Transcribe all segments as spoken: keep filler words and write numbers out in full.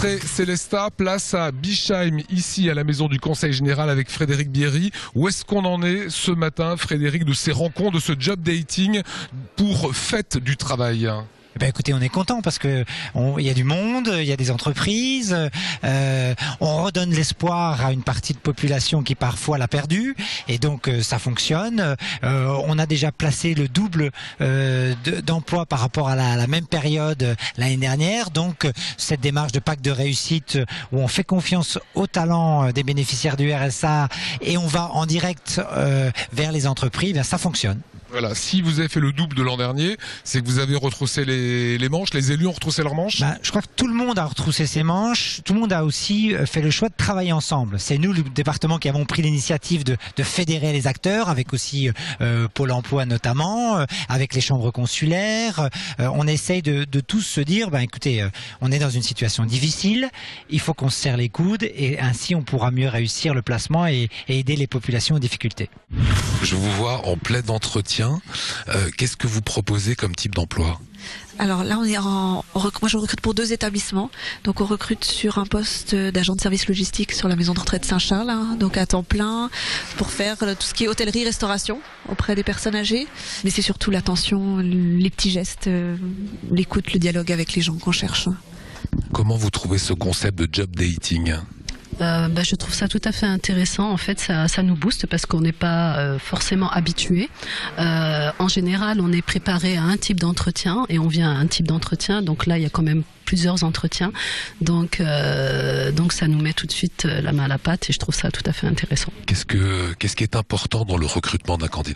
Après Célestat, place à Bischheim, ici à la maison du Conseil Général avec Frédéric Bierry. Où est-ce qu'on en est ce matin, Frédéric, de ces rencontres, de ce job dating pour fête du travail? Eh ben écoutez, on est content parce que on, il y a du monde, il y a des entreprises, euh, on redonne l'espoir à une partie de population qui parfois l'a perdu, et donc euh, ça fonctionne. Euh, on a déjà placé le double euh, d'emplois par rapport à la, à la même période euh, l'année dernière. Donc euh, cette démarche de pacte de réussite euh, où on fait confiance aux talents euh, des bénéficiaires du R S A et on va en direct euh, vers les entreprises, bien, ça fonctionne. Voilà, si vous avez fait le double de l'an dernier, c'est que vous avez retroussé les, les manches, les élus ont retroussé leurs manches. Ben, je crois que tout le monde a retroussé ses manches, tout le monde a aussi fait le choix de travailler ensemble. C'est nous, le département, qui avons pris l'initiative de, de fédérer les acteurs, avec aussi euh, Pôle emploi notamment, euh, avec les chambres consulaires. Euh, on essaye de, de tous se dire, ben, écoutez, euh, on est dans une situation difficile, il faut qu'on se serre les coudes, et ainsi on pourra mieux réussir le placement et, et aider les populations en difficulté. Je vous vois en plein entretien. Euh, Qu'est-ce que vous proposez comme type d'emploi ? Alors là, on est en, on rec... moi je recrute pour deux établissements. Donc on recrute sur un poste d'agent de service logistique sur la maison de retraite Saint-Charles, hein, donc à temps plein, pour faire tout ce qui est hôtellerie, restauration auprès des personnes âgées. Mais c'est surtout l'attention, les petits gestes, l'écoute, le dialogue avec les gens qu'on cherche. Comment vous trouvez ce concept de job dating ? Euh, bah, je trouve ça tout à fait intéressant. En fait, ça, ça nous booste parce qu'on n'est pas euh, forcément habitué. Euh, en général, on est préparé à un type d'entretien et on vient à un type d'entretien. Donc là, il y a quand même plusieurs entretiens. Donc, euh, donc ça nous met tout de suite la main à la pâte et je trouve ça tout à fait intéressant. Qu'est-ce que, qu'est-ce qui est important dans le recrutement d'un candidat ?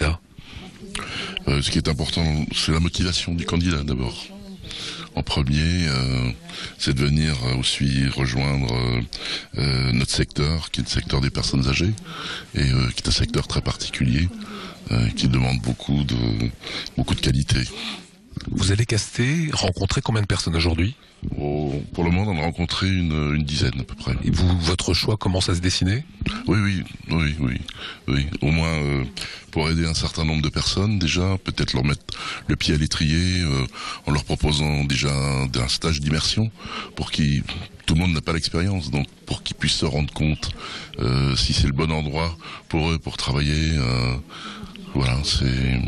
euh, Ce qui est important, c'est la motivation du candidat d'abord. En premier, euh, c'est de venir aussi rejoindre euh, euh, notre secteur, qui est le secteur des personnes âgées, et euh, qui est un secteur très particulier, euh, qui demande beaucoup de beaucoup de qualité. Vous allez caster, rencontrer combien de personnes aujourd'hui ? Oh, pour le moment, on a rencontré une, une dizaine à peu près. Et vous, votre choix commence à se dessiner ? Oui, oui, oui, oui, oui. Au moins euh, pour aider un certain nombre de personnes, déjà, peut-être leur mettre le pied à l'étrier euh, en leur proposant déjà un, un stage d'immersion pour qu'ils, tout le monde n'a pas l'expérience, donc pour qu'ils puissent se rendre compte euh, si c'est le bon endroit pour eux pour travailler. Euh, voilà, c'est.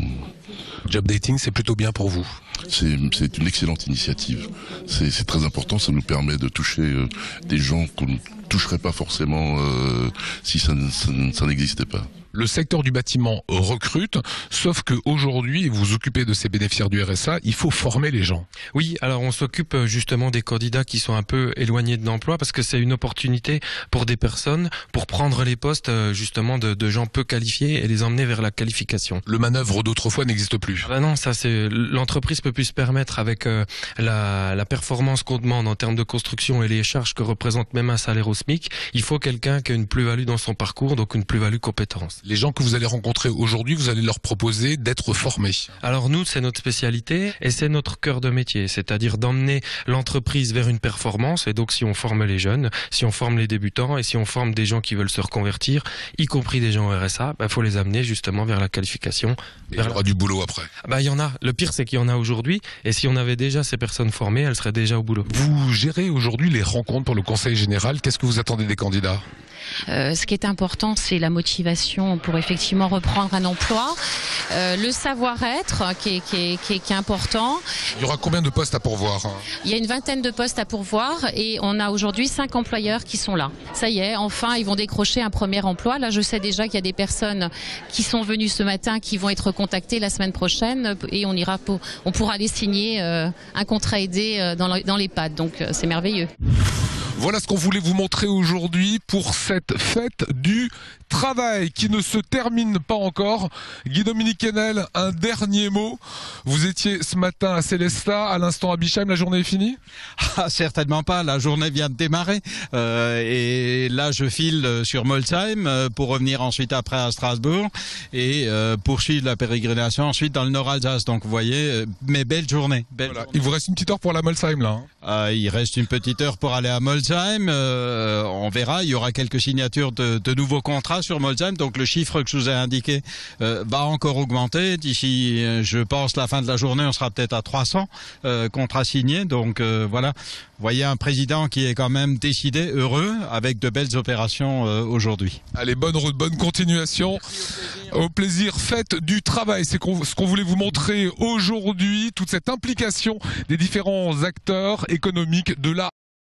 Job dating, c'est plutôt bien pour vous ? C'est, c'est une excellente initiative. C'est, c'est très important, ça nous permet de toucher euh, des gens qu'on ne toucherait pas forcément euh, si ça, ça, ça n'existait pas. Le secteur du bâtiment recrute, sauf qu'aujourd'hui, vous vous occupez de ces bénéficiaires du R S A, il faut former les gens. Oui, alors on s'occupe justement des candidats qui sont un peu éloignés de l'emploi parce que c'est une opportunité pour des personnes pour prendre les postes justement de, de gens peu qualifiés et les emmener vers la qualification. Le manœuvre d'autrefois n'existe plus. Ah non, ça c'est l'entreprise peut plus se permettre avec euh, la, la performance qu'on demande en termes de construction et les charges que représente même un salaire au SMIC. Il faut quelqu'un qui a une plus-value dans son parcours, donc une plus-value compétence. Les gens que vous allez rencontrer aujourd'hui, vous allez leur proposer d'être formés. Alors nous, c'est notre spécialité et c'est notre cœur de métier, c'est-à-dire d'emmener l'entreprise vers une performance. Et donc si on forme les jeunes, si on forme les débutants et si on forme des gens qui veulent se reconvertir, y compris des gens au R S A, bah, faut les amener justement vers la qualification. Et vers il y aura la... du boulot après. Bah, il y en a. Le pire, c'est qu'il y en a aujourd'hui. Et si on avait déjà ces personnes formées, elles seraient déjà au boulot. Vous gérez aujourd'hui les rencontres pour le Conseil Général. Qu'est-ce que vous attendez des candidats ? Euh, ce qui est important, c'est la motivation pour effectivement reprendre un emploi, euh, le savoir-être qui est, qui, est, qui, est, qui est important. Il y aura combien de postes à pourvoir ? Il y a une vingtaine de postes à pourvoir et on a aujourd'hui cinq employeurs qui sont là. Ça y est, enfin, ils vont décrocher un premier emploi. Là, je sais déjà qu'il y a des personnes qui sont venues ce matin qui vont être contactées la semaine prochaine et on ira pour, on pourra les signer euh, un contrat aidé euh, dans, dans les pads. Donc, euh, c'est merveilleux. Voilà ce qu'on voulait vous montrer aujourd'hui pour cette fête du travail qui ne se termine pas encore. Guy-Dominique Kennel, un dernier mot. Vous étiez ce matin à Célestat, à l'instant à Bischheim, la journée est finie ? Ah, certainement pas, la journée vient de démarrer. Euh, et là, je file sur Molsheim pour revenir ensuite après à Strasbourg et euh, poursuivre la pérégrination ensuite dans le Nord-Alsace. Donc vous voyez, mes belles journées. Belle voilà. journée. Il vous reste une petite heure pour la Molsheim là. Hein. Euh, il reste une petite heure pour aller à Molsheim. Molsheim, euh, on verra, il y aura quelques signatures de, de nouveaux contrats sur Molsheim, donc le chiffre que je vous ai indiqué euh, va encore augmenter. D'ici, je pense, la fin de la journée, on sera peut-être à trois cents euh, contrats signés, donc euh, voilà. Vous voyez un président qui est quand même décidé, heureux, avec de belles opérations euh, aujourd'hui. Allez, bonne route, bonne continuation. Au plaisir, fête du travail. C'est qu'on, ce qu'on voulait vous montrer aujourd'hui, toute cette implication des différents acteurs économiques de la